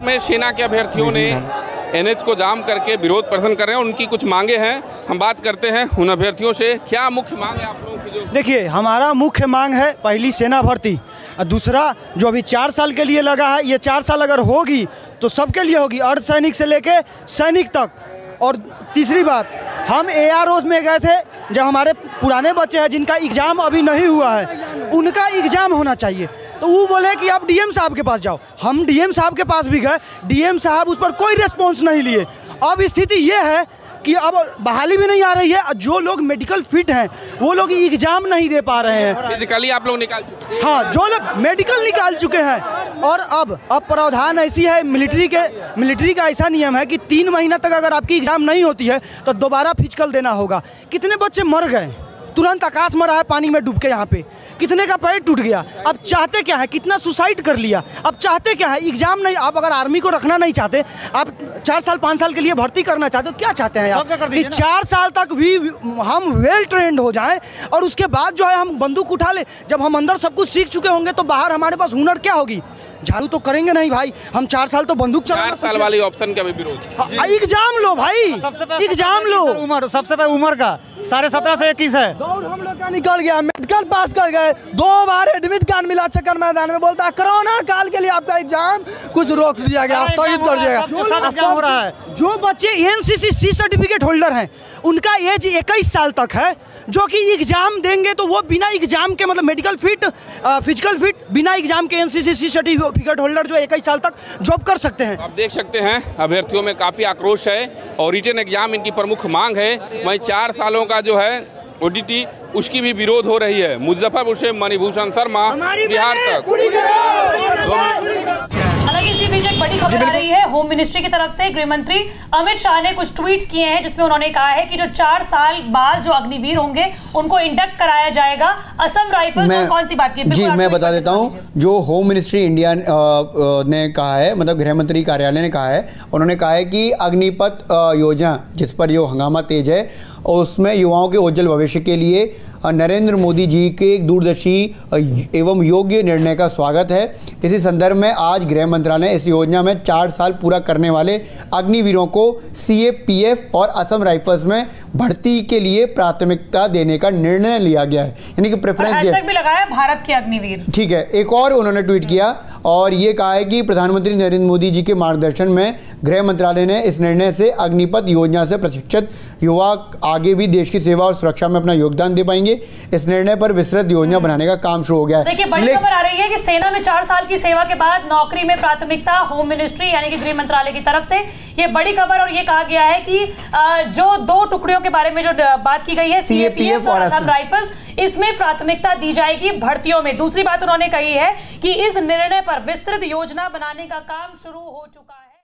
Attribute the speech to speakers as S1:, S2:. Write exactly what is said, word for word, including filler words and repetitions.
S1: में सेना के अभ्यर्थियों ने एनएच को जाम करके विरोध प्रदर्शन कर रहे हैं। उनकी कुछ मांगे हैं, हम बात करते हैं उन अभ्यर्थियों से। क्या मुख्य मांग है आप लोगों की? जो
S2: देखिए, हमारा मुख्य मांग है पहली सेना भर्ती, और दूसरा जो अभी चार साल के लिए लगा है, ये चार साल अगर होगी तो सबके लिए होगी, अर्धसैनिक से लेके सैनिक तक। और तीसरी बात, हम ए आर ओज में गए थे, जो हमारे पुराने बच्चे हैं जिनका एग्ज़ाम अभी नहीं हुआ है, उनका एग्ज़ाम होना चाहिए। तो वो बोले कि आप डीएम साहब के पास जाओ। हम डीएम साहब के पास भी गए, डीएम साहब उस पर कोई रिस्पॉन्स नहीं लिए। अब स्थिति ये है कि अब बहाली भी नहीं आ रही है। जो लोग मेडिकल फिट हैं वो लोग एग्ज़ाम नहीं दे पा रहे हैं।
S1: फिजिकली आप लोग निकाल चुके हैं?
S2: हाँ, जो लोग मेडिकल निकाल चुके हैं। और अब अब प्रावधान ऐसी है, मिलिट्री के मिलिट्री का ऐसा नियम है कि तीन महीना तक अगर आपकी एग्ज़ाम नहीं होती है तो दोबारा फिजिकल देना होगा। कितने बच्चे मर गए, तुरंत आकाश मरा है पानी में डूब के, यहाँ पे कितने का पैर टूट गया। अब चाहते क्या है, कितना सुसाइड कर लिया। अब चाहते क्या है, एग्जाम नहीं। आप अगर आर्मी को रखना नहीं चाहते, आप चार साल पाँच साल के लिए भर्ती करना चाहते हो, क्या चाहते हैं आप कि चार साल तक भी हम वेल ट्रेंड हो जाएं और उसके बाद जो है हम बंदूक उठा ले। जब हम अंदर सब कुछ सीख चुके होंगे तो बाहर हमारे पास हुनर क्या होगी? झाड़ू तो करेंगे नहीं भाई। हम चार साल तो बंदूक चला।
S1: चार साल वाली ऑप्शन का भी विरोध।
S2: एग्जाम लो भाई, एग्जाम लो।
S3: उम्र सबसे पहले उम्र का साढ़े सत्रह से इक्कीस है।
S4: दौड़ हम लोग का निकल गया, मेडिकल पास कर गए, दो बार एडमिट कार्ड मिला चक्कर मैदान में। बोलता है कोरोना काल के लिए आपका एग्जाम कुछ रोक दिया गया, स्थगित कर दिया गया।
S3: हो रहा है
S2: जो बच्चे एनसीसी सी सर्टिफिकेट होल्डर हैं उनका एज इक्कीस साल तक है, जो कि एग्जाम देंगे तो वो बिना एग्जाम के, मतलब मेडिकल फिट, फिजिकल फिट, बिना एग्जाम के एनसीसी सी सर्टिफिकेट होल्डर जो इक्कीस साल तक जॉब कर सकते हैं।
S1: आप देख सकते हैं अभ्यर्थियों में काफ़ी आक्रोश है और रिटन एग्जाम इनकी प्रमुख मांग है। वहीं चार सालों का जो है ओडीटी, उसकी भी विरोध हो रही है। मुजफ्फरपुर से मणिभूषण शर्मा, बिहार तक।
S5: हालांकि इसी बीच एक बड़ी खबर आ रही है होम मिनिस्ट्री की तरफ से। गृह मंत्री अमित शाह ने कुछ ट्वीट्स किए हैं जिसमें उन्होंने कहा है कि जो चार साल बाद जो अग्निवीर होंगे उनको इंडक्ट कराया जाएगा। असम राइफल्स और कौन सी बात की?
S6: जी, मैं बता देता हूं। जो होम मिनिस्ट्री इंडिया ने कहा है, मतलब गृह मंत्री कार्यालय ने कहा है, उन्होंने कहा है कि अग्निपथ योजना जिस पर जो हंगामा तेज है और उसमें युवाओं के उज्जवल भविष्य के लिए नरेंद्र मोदी जी के एक दूरदर्शी एवं योग्य निर्णय का स्वागत है। इसी संदर्भ में आज गृह मंत्रालय इस योजना में चार साल पूरा करने वाले अग्निवीरों को सीएपीएफ और असम राइफल्स में भर्ती के लिए प्राथमिकता देने का निर्णय लिया गया है, यानी कि प्रेफरेंस दिया
S5: भी लगाया भारत के अग्निवीर।
S6: ठीक है, एक और उन्होंने ट्वीट किया और ये कहा है कि प्रधानमंत्री नरेंद्र मोदी जी के मार्गदर्शन में गृह मंत्रालय ने इस निर्णय से अग्निपथ योजना से प्रशिक्षित युवा आगे भी देश की सेवा और सुरक्षा में अपना योगदान दे पाएंगे। इस निर्णय पर विस्तृत योजना बनाने का काम शुरू हो गया है।
S5: देखिए, बड़ी खबर आ रही है कि सेना में चार साल की सेवा के बाद नौकरी में प्राथमिकता होम मिनिस्ट्री यानी कि गृह मंत्रालय की तरफ से ये बड़ी खबर। और ये कहा गया है कि जो दो टुकड़ियों के बारे में जो बात की गई है, सीएपीएफ और असम राइफल्स, इसमें प्राथमिकता दी जाएगी भर्तियों में। दूसरी बात उन्होंने कही है कि इस निर्णय पर विस्तृत योजना बनाने का काम शुरू हो चुका है।